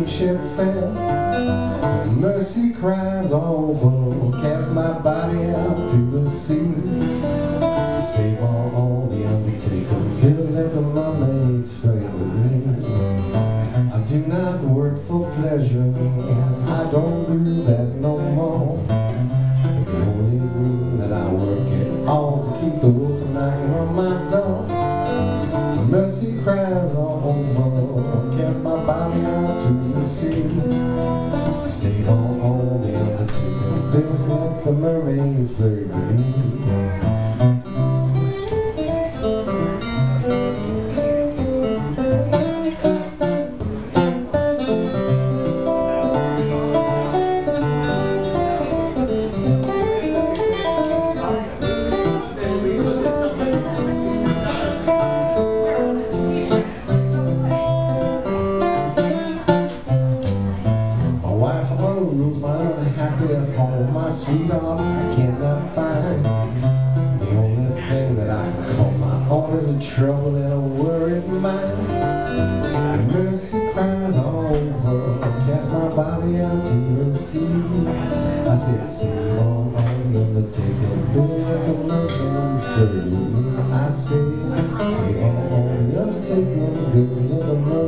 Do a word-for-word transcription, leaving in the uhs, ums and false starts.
steamship fell. Mercy cries over, cast my body out to the sea. Save all, all the undertaker, build let the mermaids flirt with me. I do not work for pleasure, I don't do that no more. The only reason that I work at all to keep the wolf from knocking on my door. Mercy cries all over, cast my body out to the sea. Save all, all the undertaker, builds let the mermaids flirt with me. My sweetheart I cannot find. The only thing that I can call my own is a trouble and a worried mind. Mercy cries all over, cast my body out to the sea. I said, see all on the undertaker, build like a mermaid's flirt with me. I said, see all on the undertaker, build like a mermaid's